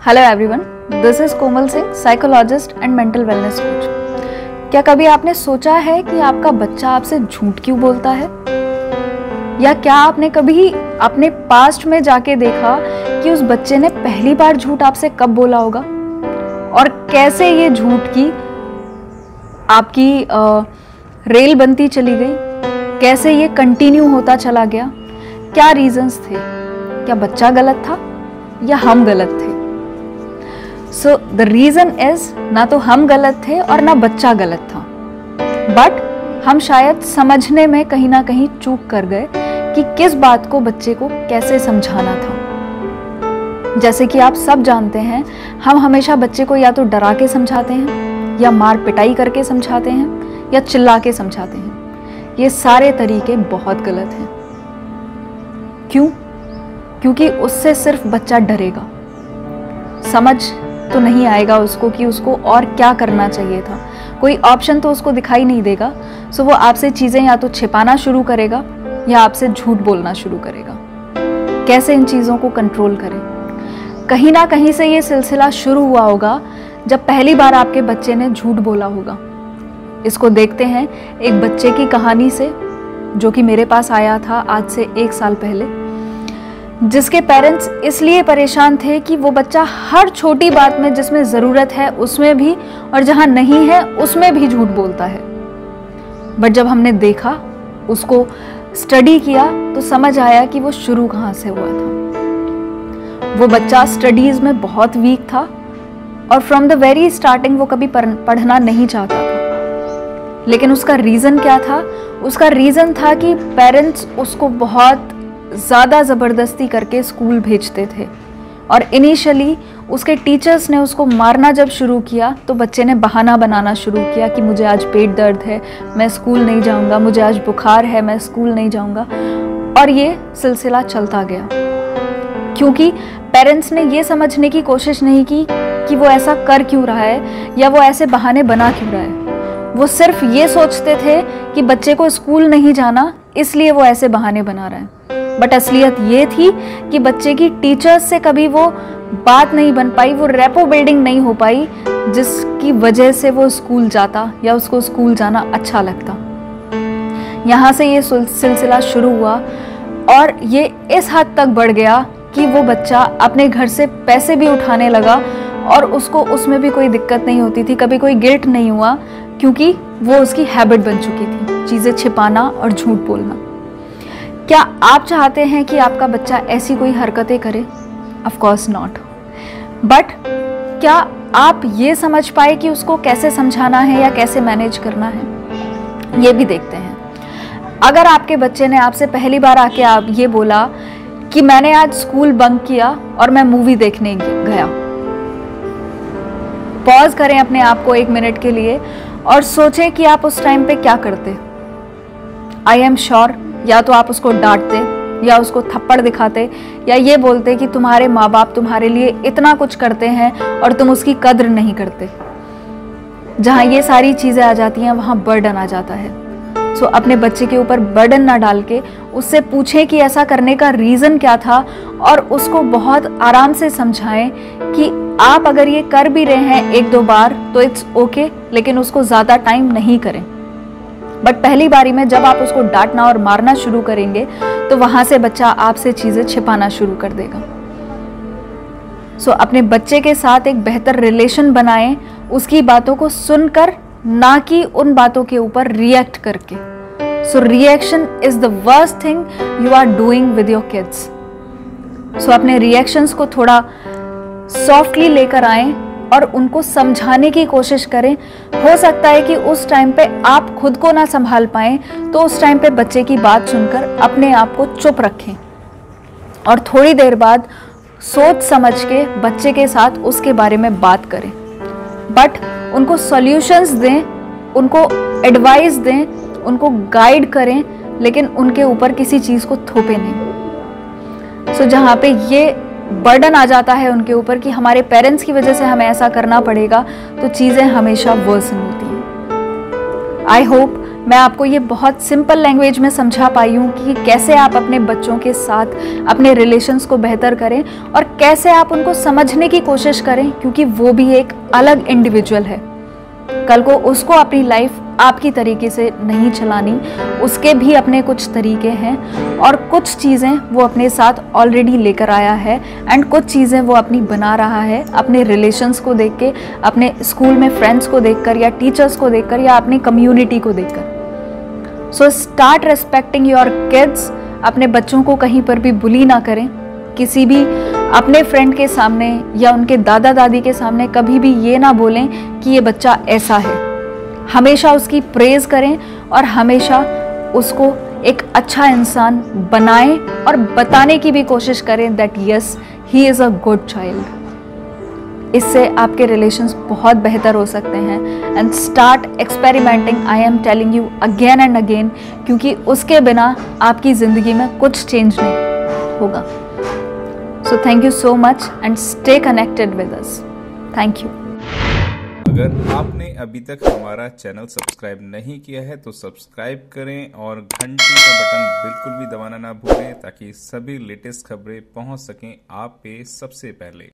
Hello everyone, this is Komal Singh, psychologist and mental wellness coach. क्या कभी आपने सोचा है कि आपका बच्चा आपसे झूठ क्यों बोलता है? या क्या आपने कभी अपने पास्ट में जाके देखा कि उस बच्चे ने पहली बार झूठ आपसे कब बोला होगा और कैसे ये झूठ की आपकी रेल बनती चली गई, कैसे ये कंटिन्यू होता चला गया? क्या रीजंस थे? क्या बच्चा गलत था या हम गलत थे? सो द रीजन इज, ना तो हम गलत थे और ना बच्चा गलत था, बट हम शायद समझने में कहीं ना कहीं चूक कर गए कि किस बात को बच्चे को कैसे समझाना था। जैसे कि आप सब जानते हैं, हम हमेशा बच्चे को या तो डरा के समझाते हैं, या मार पिटाई करके समझाते हैं, या चिल्ला के समझाते हैं। ये सारे तरीके बहुत गलत हैं। क्यों? क्योंकि उससे सिर्फ बच्चा डरेगा, समझ तो नहीं आएगा उसको कि उसको और क्या करना चाहिए था। कोई ऑप्शन तो उसको दिखाई नहीं देगा। सो वो आपसे चीज़ें या तो छिपाना शुरू करेगा या आपसे झूठ बोलना शुरू करेगा। कैसे इन चीज़ों को कंट्रोल करें? कहीं ना कहीं से ये सिलसिला शुरू हुआ होगा जब पहली बार आपके बच्चे ने झूठ बोला होगा। इसको देखते हैं एक बच्चे की कहानी से, जो कि मेरे पास आया था आज से 1 साल पहले, जिसके पेरेंट्स इसलिए परेशान थे कि वो बच्चा हर छोटी बात में जिसमें ज़रूरत है उसमें भी, और जहाँ नहीं है उसमें भी झूठ बोलता है। बट जब हमने देखा, उसको स्टडी किया, तो समझ आया कि वो शुरू कहाँ से हुआ था। वो बच्चा स्टडीज़ में बहुत वीक था और फ्रॉम द वेरी स्टार्टिंग वो कभी पढ़ना नहीं चाहता था। लेकिन उसका रीज़न क्या था? उसका रीज़न था कि पेरेंट्स उसको बहुत ज़्यादा ज़बरदस्ती करके स्कूल भेजते थे, और इनिशियली उसके टीचर्स ने उसको मारना जब शुरू किया तो बच्चे ने बहाना बनाना शुरू किया कि मुझे आज पेट दर्द है, मैं स्कूल नहीं जाऊंगा, मुझे आज बुखार है, मैं स्कूल नहीं जाऊंगा। और ये सिलसिला चलता गया क्योंकि पेरेंट्स ने ये समझने की कोशिश नहीं की कि वो ऐसा कर क्यों रहा है या वो ऐसे बहाने बना क्यों रहा है। वो सिर्फ ये सोचते थे कि बच्चे को स्कूल नहीं जाना, इसलिए वो ऐसे बहाने बना रहा है। बट असलियत ये थी कि बच्चे की टीचर्स से कभी वो बात नहीं बन पाई, वो रेपो बिल्डिंग नहीं हो पाई, जिसकी वजह से वो स्कूल जाता या उसको स्कूल जाना अच्छा लगता। यहाँ से ये सिलसिला शुरू हुआ और ये इस हद तक बढ़ गया कि वो बच्चा अपने घर से पैसे भी उठाने लगा और उसको उसमें भी कोई दिक्कत नहीं होती थी, कभी कोई गिल्ट नहीं हुआ, क्योंकि वो उसकी हैबिट बन चुकी थी, चीज़ें छिपाना और झूठ बोलना। क्या आप चाहते हैं कि आपका बच्चा ऐसी कोई हरकतें करे? Of course not. बट क्या आप ये समझ पाए कि उसको कैसे समझाना है या कैसे मैनेज करना है? ये भी देखते हैं। अगर आपके बच्चे ने आपसे पहली बार आके आप ये बोला कि मैंने आज स्कूल बंक किया और मैं मूवी देखने गया, पॉज करें अपने आप को 1 मिनट के लिए और सोचें कि आप उस टाइम पे क्या करते। आई एम श्योर या तो आप उसको डांटते, या उसको थप्पड़ दिखाते, या ये बोलते कि तुम्हारे माँ बाप तुम्हारे लिए इतना कुछ करते हैं और तुम उसकी कद्र नहीं करते। जहाँ ये सारी चीज़ें आ जाती हैं वहाँ बर्डन आ जाता है। सो अपने बच्चे के ऊपर बर्डन ना डाल के उससे पूछें कि ऐसा करने का रीज़न क्या था, और उसको बहुत आराम से समझाएं कि आप अगर ये कर भी रहे हैं 1-2 बार तो इट्स ओके, लेकिन उसको ज़्यादा टाइम नहीं करें। बट पहली बारी में जब आप उसको डांटना और मारना शुरू करेंगे तो वहां से बच्चा आपसे चीजें छिपाना शुरू कर देगा। सो अपने बच्चे के साथ एक बेहतर रिलेशन बनाएं, उसकी बातों को सुनकर, ना कि उन बातों के ऊपर रिएक्ट करके। So reaction is the worst thing you are doing with your kids. So अपने रिएक्शंस को थोड़ा सॉफ्टली लेकर आएं और उनको समझाने की कोशिश करें। हो सकता है कि उस टाइम पे आप खुद को ना संभाल पाएं, तो उस टाइम पे बच्चे की बात सुनकर अपने आप को चुप रखें और थोड़ी देर बाद सोच समझ के बच्चे के साथ उसके बारे में बात करें। बट उनको सॉल्यूशंस दें, उनको एडवाइस दें, उनको गाइड करें, लेकिन उनके ऊपर किसी चीज़ को थोपे नहीं। सो जहाँ पे ये बर्डन आ जाता है उनके ऊपर कि हमारे पेरेंट्स की वजह से हमें ऐसा करना पड़ेगा, तो चीज़ें हमेशा वर्सन होती हैं। आई होप मैं आपको ये बहुत सिंपल लैंग्वेज में समझा पाई हूँ कि कैसे आप अपने बच्चों के साथ अपने रिलेशंस को बेहतर करें और कैसे आप उनको समझने की कोशिश करें, क्योंकि वो भी एक अलग इंडिविजुअल है। कल को उसको अपनी लाइफ आपकी तरीके से नहीं चलानी, उसके भी अपने कुछ तरीके हैं और कुछ चीज़ें वो अपने साथ ऑलरेडी लेकर आया है एंड कुछ चीज़ें वो अपनी बना रहा है अपने रिलेशंस को देख के, अपने स्कूल में फ्रेंड्स को देखकर या टीचर्स को देखकर या अपनी कम्युनिटी को देखकर। So start respecting your kids. अपने बच्चों को कहीं पर भी बुली ना करें, किसी भी अपने फ्रेंड के सामने या उनके दादा दादी के सामने कभी भी ये ना बोलें कि ये बच्चा ऐसा है। हमेशा उसकी प्रेज करें और हमेशा उसको एक अच्छा इंसान बनाएं और बताने की भी कोशिश करें that yes he is a good child. इससे आपके रिलेशंस बहुत बेहतर हो सकते हैं। And start experimenting, I am telling you again and again, क्योंकि उसके बिना आपकी ज़िंदगी में कुछ चेंज नहीं होगा। So thank you so much and stay connected with us. Thank you. अगर आपने अभी तक हमारा चैनल सब्सक्राइब नहीं किया है तो सब्सक्राइब करें और घंटी का बटन बिल्कुल भी दबाना ना भूलें ताकि सभी लेटेस्ट खबरें पहुंच सकें आप पे सबसे पहले।